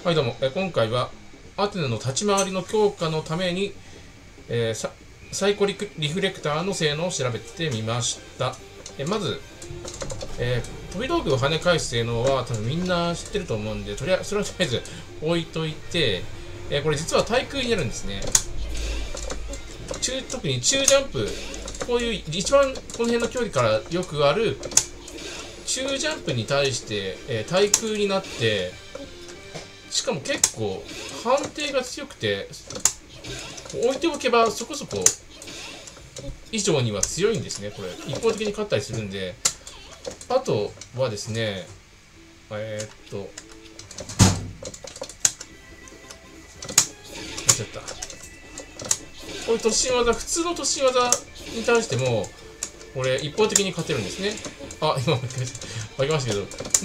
はいどうも、今回はアテナの立ち回りの強化のために、サイコリフレクターの性能を調べてみました。まず、飛び道具を跳ね返す性能は多分みんな知ってると思うんで、それはとりあえず置いといて、これ実は対空になるんですね。特に中ジャンプ、こういう一番この辺の距離からよくある中ジャンプに対して、対空になって、しかも結構判定が強くて、置いておけばそこそこ以上には強いんですね。これ一方的に勝ったりするんで。あとはですね、間違っちゃった。こういう突進技、普通の突進技に対してもこれ一方的に勝てるんですね。あ、今負けましたけど、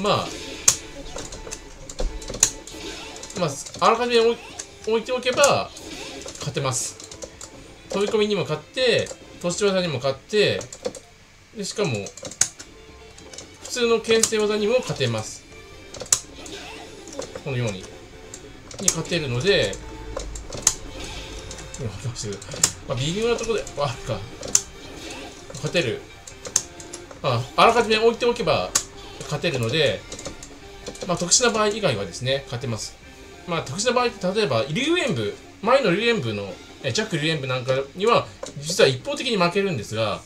あらかじめ置いておけば勝てます。飛び込みにも勝って、突進技にも勝って、でしかも普通の牽制技にも勝てます。このように勝てるので、今負けましたけど、微妙なところであるか勝てる。あらかじめ置いておけば勝てるので、特殊な場合以外はですね勝てます。特殊な場合って、例えば龍炎部、前の龍炎部の弱龍炎部なんかには実は一方的に負けるんですが、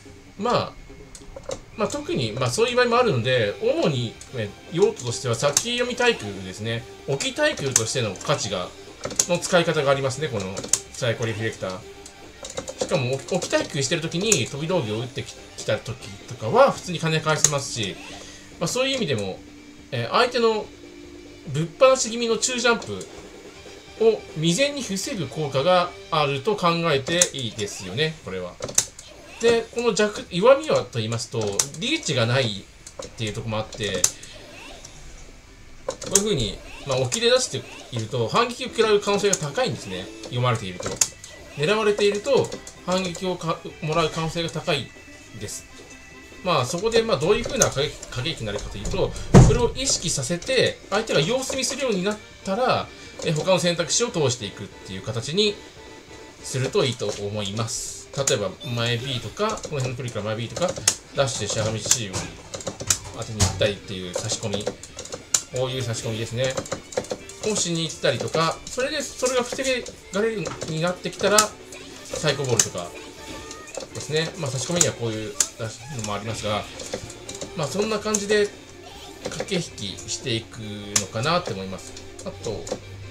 特にそういう場合もあるので、主に用途としては先読み対空ですね。置き対空としての価値の使い方がありますね、このサイコリフレクター。しかも置き対空してるときに飛び道具を打ってきたときとかは普通に跳ね返せますし、そういう意味でも、相手のぶっ放し気味の中ジャンプを未然に防ぐ効果があると考えていいですよね、これは。で、この弱みはと言いますと、リーチがないっていうところもあって、こういう風に、置きで出していると反撃を食らう可能性が高いんですね。読まれていると。狙われていると反撃をもらう可能性が高いです。そこでどういう風な過激になるかというと、これを意識させて相手が様子見するようになったら他の選択肢を通していくっていう形にするといいと思います。例えば前 B とか、この辺の距離から前 B とかダッシュでしゃがみ C を当てに行ったりっていう差し込み、こういう差し込みですねをしに行ったりとか、それが防がれるようになってきたらサイコボールとかですね。差し込みにはこういうのもありますが、そんな感じで駆け引きしていくのかなって思います。あと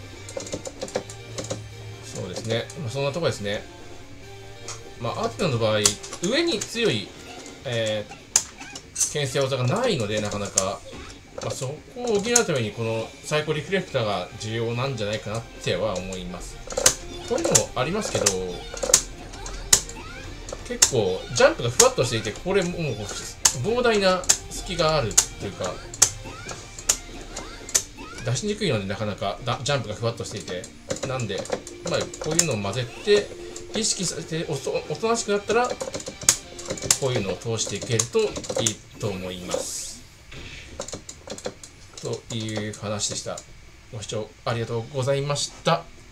そうですね、そんなところですね。アテナの場合、上に強い、牽制技がないので、なかなか、そこを補うためにこのサイコリフレクターが重要なんじゃないかなっては思います。こういうのもありますけど、結構ジャンプがふわっとしていて、これもう膨大な隙があるっていうか、出しにくいので、なかなかジャンプがふわっとしていて、なんで、こういうのを混ぜて意識させておとなしくなったら、こういうのを通していけるといいと思います。という話でした。ご視聴ありがとうございました。